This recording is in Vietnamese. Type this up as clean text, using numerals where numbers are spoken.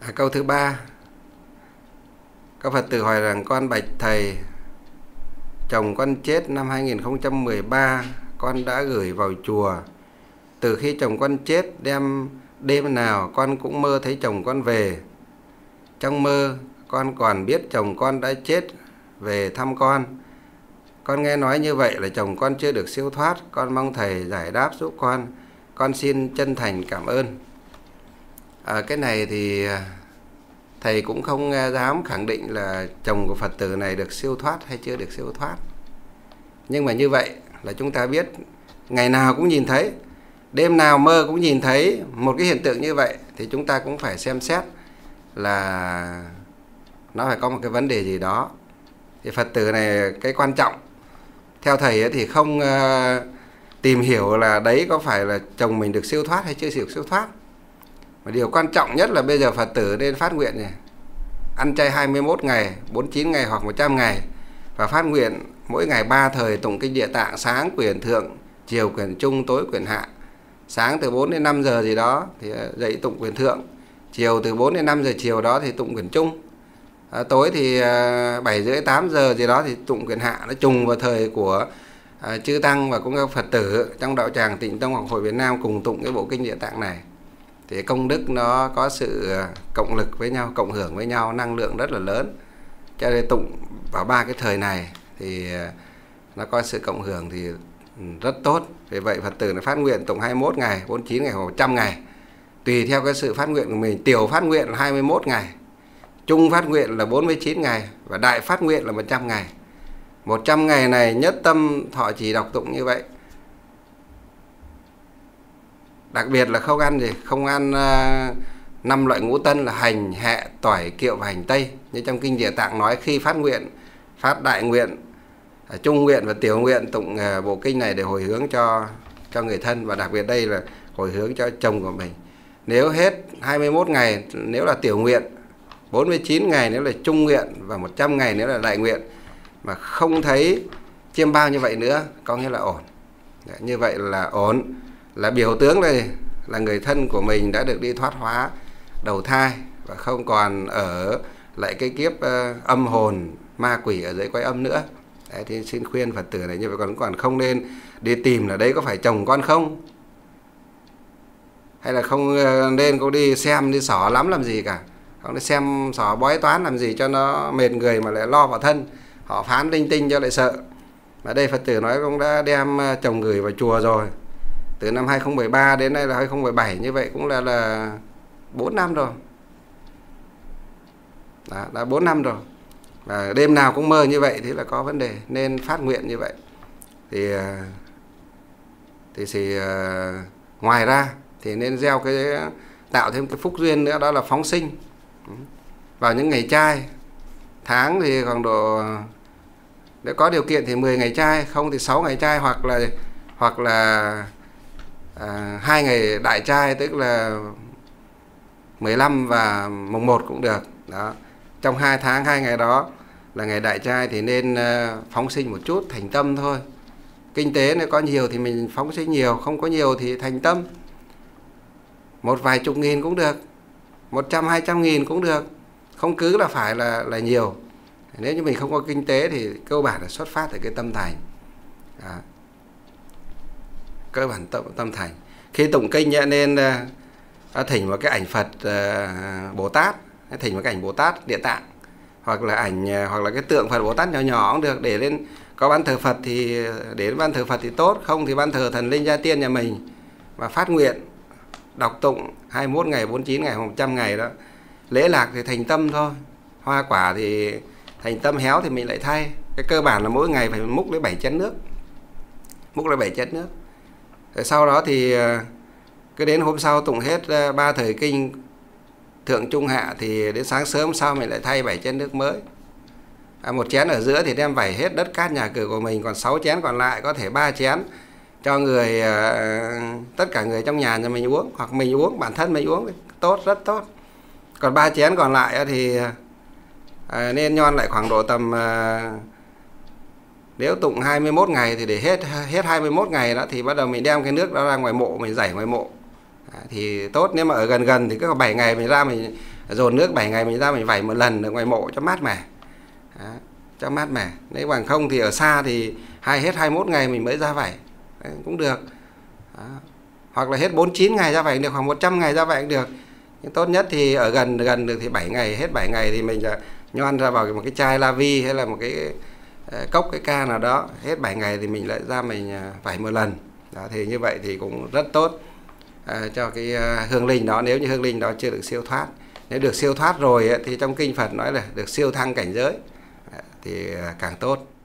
Câu thứ ba, các Phật tử hỏi rằng: con bạch thầy, chồng con chết năm 2013, con đã gửi vào chùa. Từ khi chồng con chết, đêm nào con cũng mơ thấy chồng con về. Trong mơ, con còn biết chồng con đã chết về thăm con. Con nghe nói như vậy là chồng con chưa được siêu thoát. Con mong thầy giải đáp giúp con. Con xin chân thành cảm ơn. Cái này thì thầy cũng không dám khẳng định là chồng của Phật tử này được siêu thoát hay chưa được siêu thoát. Nhưng mà như vậy là chúng ta biết ngày nào cũng nhìn thấy, đêm nào mơ cũng nhìn thấy một cái hiện tượng như vậy, thì chúng ta cũng phải xem xét là nó phải có một cái vấn đề gì đó. Thì Phật tử này, cái quan trọng theo thầy ấy, thì không tìm hiểu là đấy có phải là chồng mình được siêu thoát hay chưa được siêu thoát. Mà điều quan trọng nhất là bây giờ Phật tử nên phát nguyện này, ăn chay 21 ngày, 49 ngày hoặc 100 ngày, và phát nguyện mỗi ngày 3 thời tụng kinh Địa Tạng, sáng quyển thượng, chiều quyển trung, tối quyển hạ. Sáng từ 4 đến 5 giờ gì đó thì dậy tụng quyển thượng, chiều từ 4 đến 5 giờ chiều đó thì tụng quyển trung, tối thì 7 rưỡi 8 giờ gì đó thì tụng quyển hạ. Nó trùng vào thời của chư tăng và cũng các Phật tử trong đạo tràng Tịnh Tông Học Hội Việt Nam cùng tụng cái bộ kinh Địa Tạng này. Thì công đức nó có sự cộng lực với nhau, cộng hưởng với nhau, năng lượng rất là lớn. Cho nên tụng vào 3 cái thời này thì nó có sự cộng hưởng thì rất tốt. Vì vậy Phật tử nó phát nguyện tụng 21 ngày, 49 ngày hoặc 100 ngày, tùy theo cái sự phát nguyện của mình. Tiểu phát nguyện là 21 ngày, trung phát nguyện là 49 ngày và đại phát nguyện là 100 ngày. 100 ngày này nhất tâm thọ trì đọc tụng như vậy. Đặc biệt là không ăn gì, không ăn 5 loại ngũ tân là hành, hẹ, tỏi, kiệu và hành tây. Như trong kinh Địa Tạng nói, khi phát nguyện, phát đại nguyện, trung nguyện và tiểu nguyện tụng bộ kinh này để hồi hướng cho người thân, và đặc biệt đây là hồi hướng cho chồng của mình. Nếu hết 21 ngày nếu là tiểu nguyện, 49 ngày nếu là trung nguyện và 100 ngày nếu là đại nguyện, mà không thấy chiêm bao như vậy nữa, có nghĩa là ổn. Như vậy là ổn, là biểu tướng đây là người thân của mình đã được đi thoát hóa đầu thai và không còn ở lại cái kiếp âm hồn ma quỷ ở dưới cõi âm nữa. Đấy, thì xin khuyên Phật tử này như vậy, còn không nên đi tìm là đấy có phải chồng con không, hay là không nên có đi xem đi xỏ lắm làm gì cả, không đi xem xỏ bói toán làm gì cho nó mệt người mà lại lo vào thân, họ phán linh tinh cho lại sợ. Mà đây Phật tử nói cũng đã đem chồng gửi vào chùa rồi, từ năm 2013 đến nay là 2017, như vậy cũng là 4 năm rồi. Đó, đã 4 năm rồi. Và đêm nào cũng mơ như vậy thì là có vấn đề, nên phát nguyện như vậy. Thì ngoài ra thì nên gieo tạo thêm cái phúc duyên nữa, đó là phóng sinh vào những ngày trai. Tháng thì khoảng độ, nếu có điều kiện thì 10 ngày trai, không thì 6 ngày trai, hoặc là 2 ngày đại trai, tức là 15 và mùng 1 cũng được. Đó. Trong 2 tháng 2 ngày đó là ngày đại trai thì nên phóng sinh một chút, thành tâm thôi. Kinh tế nếu có nhiều thì mình phóng sinh nhiều, không có nhiều thì thành tâm. Một vài chục nghìn cũng được, 100-200 nghìn cũng được, không cứ là phải là nhiều. Nếu như mình không có kinh tế thì cơ bản là xuất phát từ cái tâm thành. Đó. Cơ bản tâm thành. Khi tụng kinh nên thỉnh vào cái ảnh Phật Bồ Tát, thỉnh vào cái ảnh Bồ Tát Địa Tạng, hoặc là cái tượng Phật Bồ Tát nhỏ nhỏ cũng được, để lên có ban thờ Phật thì để lên ban thờ Phật thì tốt, không thì ban thờ thần linh gia tiên nhà mình, và phát nguyện đọc tụng 21 ngày, 49 ngày, 100 ngày đó. Lễ lạc thì thành tâm thôi, hoa quả thì thành tâm, héo thì mình lại thay. Cái cơ bản là mỗi ngày phải múc lấy 7 chén nước, Rồi sau đó thì cứ đến hôm sau tụng hết 3 thời kinh thượng trung hạ thì đến sáng sớm sau mình lại thay 7 chén nước mới. 1 chén ở giữa thì đem vẩy hết đất cát nhà cửa của mình, còn 6 chén còn lại có thể 3 chén cho người tất cả người trong nhà mình uống, hoặc mình uống, bản thân mình uống, tốt, rất tốt. Còn 3 chén còn lại thì nên nhon lại khoảng độ tầm, nếu tụng 21 ngày thì để hết 21 ngày đó thì bắt đầu mình đem cái nước đó ra ngoài mộ, mình rảy ngoài mộ thì tốt. Nếu mà ở gần thì cứ 7 ngày mình ra mình dồn nước 7 ngày mình ra mình vẩy một lần ở ngoài mộ cho mát mẻ. Đó, cho mát mẻ. Nếu bằng không thì ở xa thì hết 21 ngày mình mới ra vẩy. Đấy, cũng được. Đó. Hoặc là hết 49 ngày ra vẩy cũng được, khoảng 100 ngày ra vẩy cũng được. Nhưng tốt nhất thì ở gần được thì 7 ngày, hết 7 ngày thì mình nhoan ra vào một cái chai la vi hay là một cái cốc, cái ca nào đó, hết 7 ngày thì mình lại ra mình vẩy một lần. Đó, thì như vậy thì cũng rất tốt cho cái hương linh đó, nếu như hương linh đó chưa được siêu thoát. Nếu được siêu thoát rồi thì trong kinh Phật nói là được siêu thăng cảnh giới thì càng tốt.